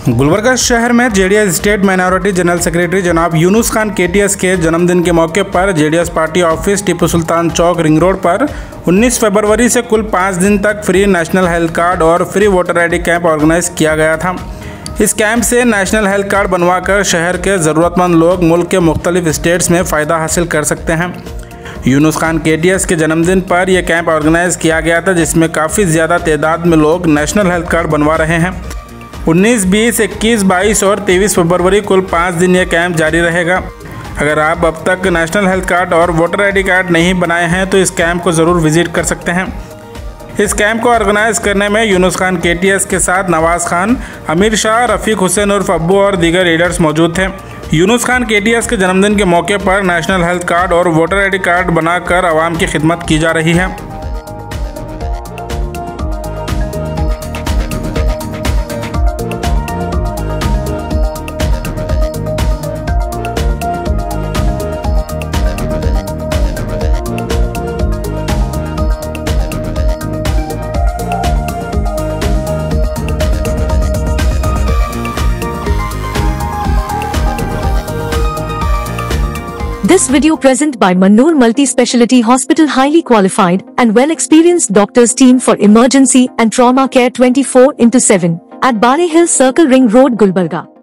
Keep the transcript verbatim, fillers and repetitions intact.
गुलबर्गा शहर में JDS state minority general secretary जनाब यूनुस खान केटीएस के जन्मदिन के मौके पर JDS party office Tipu Sultan Chowk ring road पर उन्नीस फरवरी से कुल पाँच दिन तक फ्री नेशनल हेल्थ कार्ड और free voter ID camp organise किया गया था। इस कैंप से नेशनल हेल्थ कार्ड बनवाकर शहर के ज़रूरतमंद लोग मुल्क के मुख्तलिफ स्टेट्स में फ़ायदा हासिल कर सकते हैं। यूनुस खान केटीएस के जन्मदिन पर यह कैंप ऑर्गेनाइज किया गया था, जिसमें काफ़ी ज़्यादा तादाद में लोग नेशनल हेल्थ कार्ड बनवा रहे हैं। उन्नीस, बीस, इक्कीस, बाईस और तेईस फरवरी कुल पाँच दिन यह कैंप जारी रहेगा। अगर आप अब तक नेशनल हेल्थ कार्ड और वोटर आईडी कार्ड नहीं बनाए हैं तो इस कैंप को ज़रूर विजिट कर सकते हैं। इस कैंप को ऑर्गेनाइज करने में यूनुस खान केटीएस के साथ नवाज़ खान, अमीर शाह, रफ़ीक हुसैन उर्फ अब्बू और दीगर लीडर्स मौजूद थे। यूनुस खान केटीएस के जन्मदिन के मौके पर नेशनल हेल्थ कार्ड और वोटर आईडी कार्ड बनाकर आवाम की खिदमत की जा रही है। This video present by Mannoor Multi-Speciality Hospital, highly qualified and well-experienced doctors team for emergency and trauma care twenty-four into seven at Bare Hill Circle Ring Road, Gulbarga.